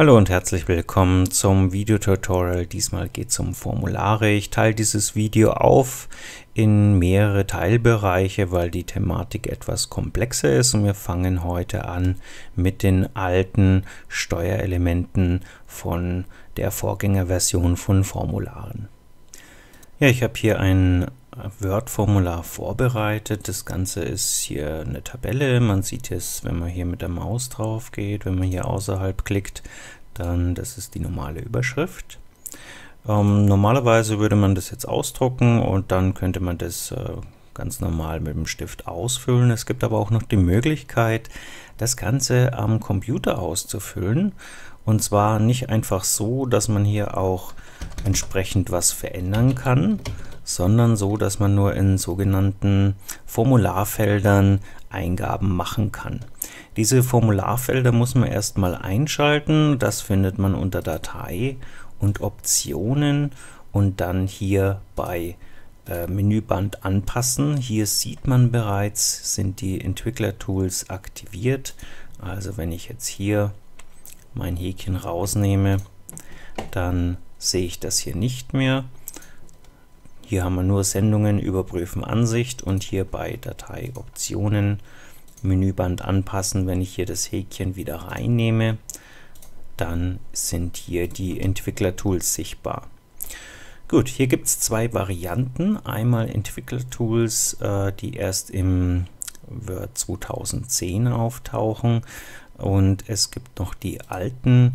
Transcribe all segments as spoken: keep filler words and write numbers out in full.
Hallo und herzlich willkommen zum Videotutorial. Diesmal geht es um Formulare. Ich teile dieses Video auf in mehrere Teilbereiche, weil die Thematik etwas komplexer ist, und wir fangen heute an mit den alten Steuerelementen von der Vorgängerversion von Formularen. Ja, ich habe hier ein Word-Formular vorbereitet. Das Ganze ist hier eine Tabelle. Man sieht es, wenn man hier mit der Maus drauf geht. Wenn man hier außerhalb klickt, dann das ist die normale Überschrift. Ähm, normalerweise würde man das jetzt ausdrucken und dann könnte man das äh, ganz normal mit dem Stift ausfüllen. Es gibt aber auch noch die Möglichkeit, das Ganze am Computer auszufüllen. Und zwar nicht einfach so, dass man hier auch entsprechend was verändern kann, sondern so, dass man nur in sogenannten Formularfeldern Eingaben machen kann. Diese Formularfelder muss man erstmal einschalten. Das findet man unter Datei und Optionen und dann hier bei äh, Menüband anpassen. Hier sieht man bereits, sind die Entwicklertools aktiviert. Also wenn ich jetzt hier mein Häkchen rausnehme, dann sehe ich das hier nicht mehr. Hier haben wir nur Sendungen, Überprüfen, Ansicht, und hier bei Datei, Optionen, Menüband anpassen. Wenn ich hier das Häkchen wieder reinnehme, dann sind hier die Entwicklertools sichtbar. Gut, hier gibt es zwei Varianten. Einmal Entwicklertools, äh, die erst im Word zweitausendzehn auftauchen, und es gibt noch die alten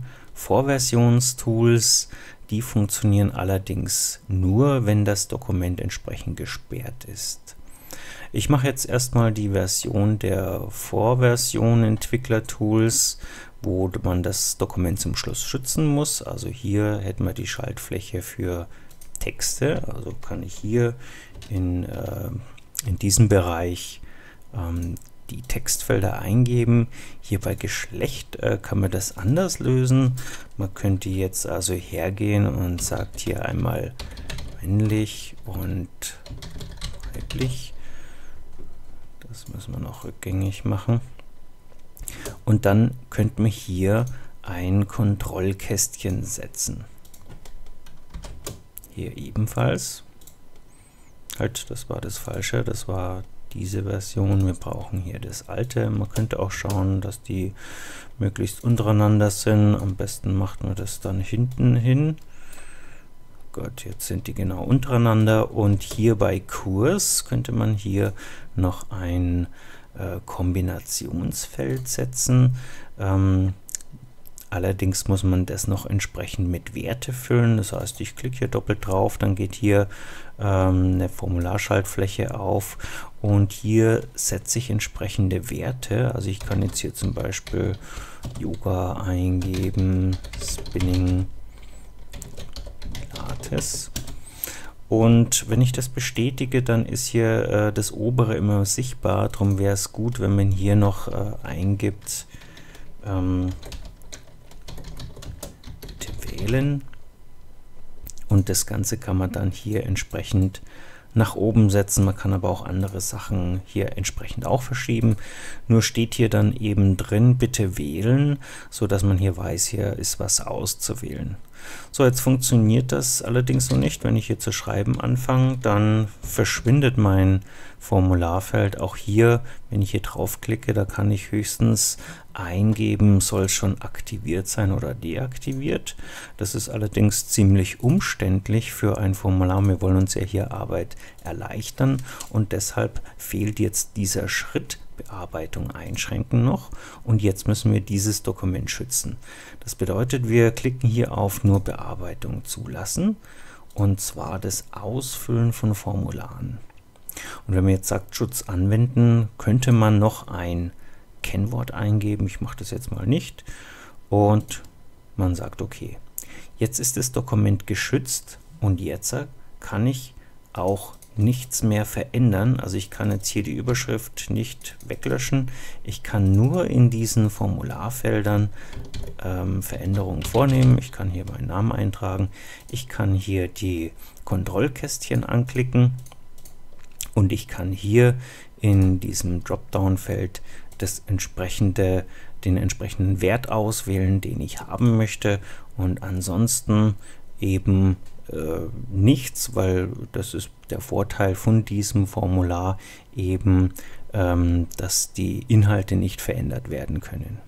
Vorversionstools. Die funktionieren allerdings nur, wenn das Dokument entsprechend gesperrt ist. Ich mache jetzt erstmal die Version der Vorversion Entwicklertools, wo man das Dokument zum Schluss schützen muss. Also hier hätten wir die Schaltfläche für Texte. Also kann ich hier in, äh, in diesem Bereich ähm, die Textfelder eingeben. Hier bei Geschlecht äh, kann man das anders lösen. Man könnte jetzt also hergehen und sagt hier einmal männlich und weiblich. Das müssen wir noch rückgängig machen. Und dann könnte man hier ein Kontrollkästchen setzen. Hier ebenfalls. Halt, das war das Falsche, das war diese Version. Wir brauchen hier das alte. Man könnte auch schauen, dass die möglichst untereinander sind. Am besten macht man das dann hinten hin. Gott, jetzt sind die genau untereinander. Und hier bei Kurs könnte man hier noch ein äh, Kombinationsfeld setzen. Ähm, Allerdings muss man das noch entsprechend mit Werte füllen. Das heißt, ich klicke hier doppelt drauf, dann geht hier ähm, eine Formularschaltfläche auf und hier setze ich entsprechende Werte. Also ich kann jetzt hier zum Beispiel Yoga eingeben, Spinning, Pilates. Und wenn ich das bestätige, dann ist hier äh, das obere immer sichtbar. Darum wäre es gut, wenn man hier noch äh, eingibt, ähm, wählen, und das Ganze kann man dann hier entsprechend nach oben setzen. Man kann aber auch andere Sachen hier entsprechend auch verschieben. Nur steht hier dann eben drin, bitte wählen, so dass man hier weiß, hier ist was auszuwählen. So, jetzt funktioniert das allerdings noch nicht. Wenn ich hier zu schreiben anfange, dann verschwindet mein Formularfeld. Auch hier, wenn ich hier draufklicke, da kann ich höchstens eingeben, soll schon aktiviert sein oder deaktiviert. Das ist allerdings ziemlich umständlich für ein Formular. Wir wollen uns ja hier Arbeit erleichtern, und deshalb fehlt jetzt dieser Schritt. Bearbeitung einschränken noch, und jetzt müssen wir dieses Dokument schützen. Das bedeutet, wir klicken hier auf nur Bearbeitung zulassen, und zwar das Ausfüllen von Formularen. Und wenn man jetzt sagt Schutz anwenden, könnte man noch ein Kennwort eingeben. Ich mache das jetzt mal nicht, und man sagt okay. Jetzt ist das Dokument geschützt, und jetzt kann ich auch nichts mehr verändern. Also ich kann jetzt hier die Überschrift nicht weglöschen. Ich kann nur in diesen Formularfeldern ähm, Veränderungen vornehmen. Ich kann hier meinen Namen eintragen. Ich kann hier die Kontrollkästchen anklicken, und ich kann hier in diesem Dropdown-Feld das entsprechende den entsprechenden Wert auswählen, den ich haben möchte, und ansonsten eben äh, nichts, weil das ist der Vorteil von diesem Formular eben, ähm, dass die Inhalte nicht verändert werden können.